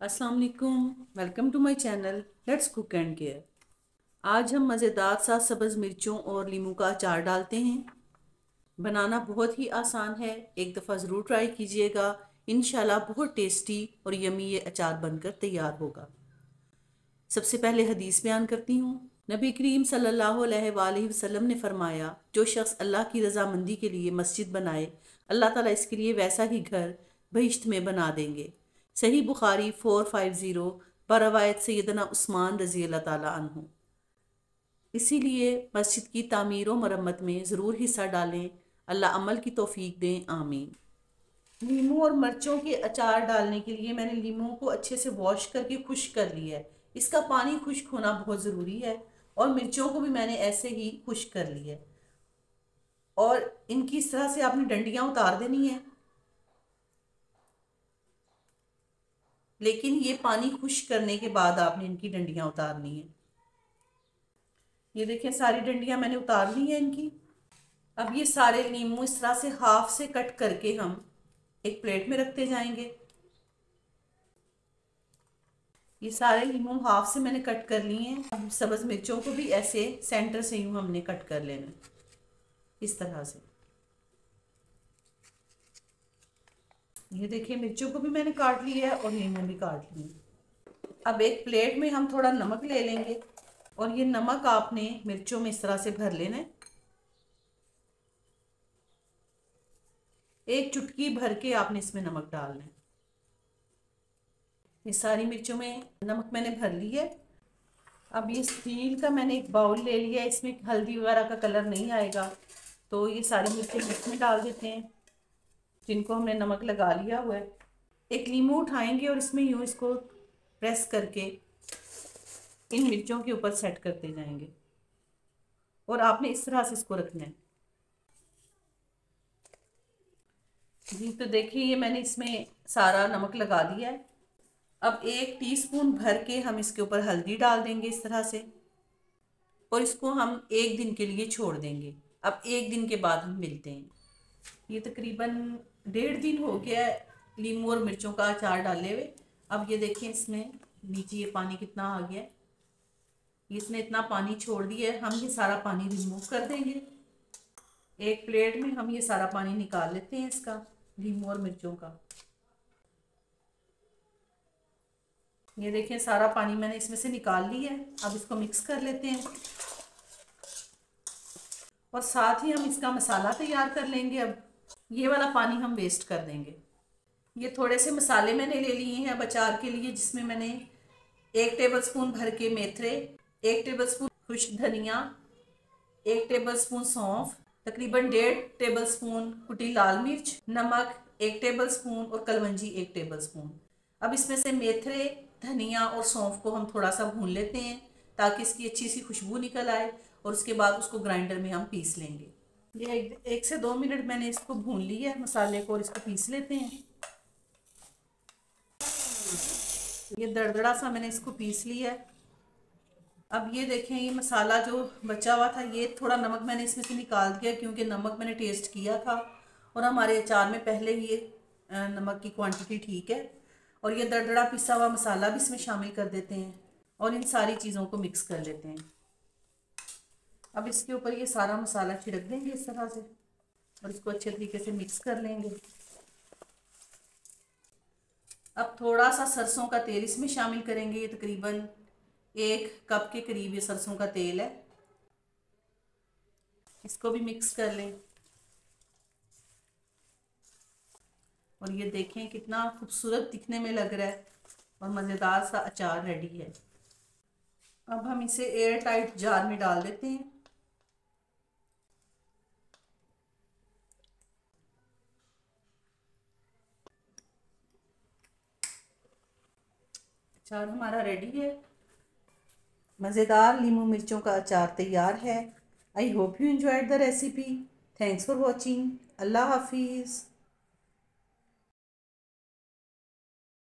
अस्सलाम वालेकुम। Welcome to my channel let's cook and care. आज हम मज़ेदार सा सब्ज़ मिर्चों और लीमू का अचार डालते हैं। बनाना बहुत ही आसान है, एक दफ़ा ज़रूर ट्राई कीजिएगा। इंशाल्लाह बहुत टेस्टी और यमी ये अचार बनकर तैयार होगा। सबसे पहले हदीस बयान करती हूँ। नबी करीम सल्लल्लाहु अलैहि वसल्लम ने फरमाया, जो शख्स अल्लाह की रजामंदी के लिए मस्जिद बनाए, अल्लाह ताला इसके लिए वैसा ही घर बहिश्त में बना देंगे। सही बुखारी 450 बरवायत सैयदना उस्मान रजी अल्लाह ताला अन्हु। इसीलिए मस्जिद की तामीर व मरम्मत में ज़रूर हिस्सा डालें। अल्लाह अमल की तौफीक दें, आमीन। लीमू और मिर्चों के अचार डालने के लिए मैंने लीमू को अच्छे से वॉश करके खुश्क कर लिया है। इसका पानी खुश्क होना बहुत ज़रूरी है। और मिर्चों को भी मैंने ऐसे ही खुश्क कर लिया है। और इनकी इस तरह से आपने डंडियाँ उतार देनी है, लेकिन ये पानी खुश्क करने के बाद आपने इनकी डंडियाँ उतारनी है। ये देखें, सारी डंडियाँ मैंने उतार ली हैं इनकी। अब ये सारे नींबू इस तरह से हाफ से कट करके हम एक प्लेट में रखते जाएंगे। ये सारे नींबू हाफ से मैंने कट कर लिए हैं। अब सब्ज़ मिर्चों को भी ऐसे सेंटर से यूँ हमने कट कर लेना, इस तरह से। ये देखिए, मिर्चों को भी मैंने काट लिया है और नींबू भी काट लिए। अब एक प्लेट में हम थोड़ा नमक ले लेंगे और ये नमक आपने मिर्चों में इस तरह से भर लेना है। एक चुटकी भर के आपने इसमें नमक डालना है। ये सारी मिर्चों में नमक मैंने भर ली है। अब ये स्टील का मैंने एक बाउल ले लिया है, इसमें हल्दी वगैरह का कलर नहीं आएगा। तो ये सारी मिर्चें इसमें डाल देते हैं जिनको हमने नमक लगा लिया हुआ है। एक लीमू उठाएंगे और इसमें यूँ इसको प्रेस करके इन मिर्चों के ऊपर सेट करते जाएंगे और आपने इस तरह से इसको रखना है। जी, तो देखिए, ये मैंने इसमें सारा नमक लगा दिया है। अब 1 टीस्पून भर के हम इसके ऊपर हल्दी डाल देंगे इस तरह से, और इसको हम 1 दिन के लिए छोड़ देंगे। अब 1 दिन के बाद हम मिलते हैं। ये तकरीबन 1.5 दिन हो गया है लीमू और मिर्चों का अचार डाले हुए। अब ये देखें, इसमें नीचे ये पानी कितना आ गया है। इसने इतना पानी छोड़ दिया है, हम ये सारा पानी रिमूव कर देंगे। एक प्लेट में हम ये सारा पानी निकाल लेते हैं इसका, लीमू और मिर्चों का। ये देखें, सारा पानी मैंने इसमें से निकाल लिया है। अब इसको मिक्स कर लेते हैं और साथ ही हम इसका मसाला तैयार कर लेंगे। अब ये वाला पानी हम वेस्ट कर देंगे। ये थोड़े से मसाले मैंने ले लिए हैं अब अचार के लिए, जिसमें मैंने 1 टेबलस्पून भर के मेथरे, 1 टेबलस्पून खुश्क धनिया, 1 टेबलस्पून सौंफ, तकरीबन 1.5 टेबलस्पून कुटी लाल मिर्च, नमक 1 टेबलस्पून और कलवंजी 1 टेबलस्पून। अब इसमें से मेथरे, धनिया और सौंफ को हम थोड़ा सा भून लेते हैं ताकि इसकी अच्छी सी खुशबू निकल आए, और उसके बाद उसको ग्राइंडर में हम पीस लेंगे। ये 1 से 2 मिनट मैंने इसको भून लिया है मसाले को, और इसको पीस लेते हैं। ये दरदरा सा मैंने इसको पीस लिया है। अब ये देखें, ये मसाला जो बचा हुआ था, ये थोड़ा नमक मैंने इसमें से निकाल दिया क्योंकि नमक मैंने टेस्ट किया था और हमारे अचार में पहले ही ये नमक की क्वांटिटी ठीक है। और ये दरदरा पिसा हुआ मसाला भी इसमें शामिल कर देते हैं और इन सारी चीज़ों को मिक्स कर लेते हैं। अब इसके ऊपर ये सारा मसाला छिड़क देंगे इस तरह से और इसको अच्छे तरीके से मिक्स कर लेंगे। अब थोड़ा सा सरसों का तेल इसमें शामिल करेंगे। ये तकरीबन 1 कप के करीब ये सरसों का तेल है। इसको भी मिक्स कर लें और ये देखें कितना खूबसूरत दिखने में लग रहा है और मज़ेदार सा अचार रेडी है। अब हम इसे एयर टाइट जार में डाल देते हैं। अचार हमारा रेडी है। मज़ेदार लीमू मिर्चों का अचार तैयार है। I hope you enjoyed the recipe. Thanks for watching. अल्लाह हाफिज़।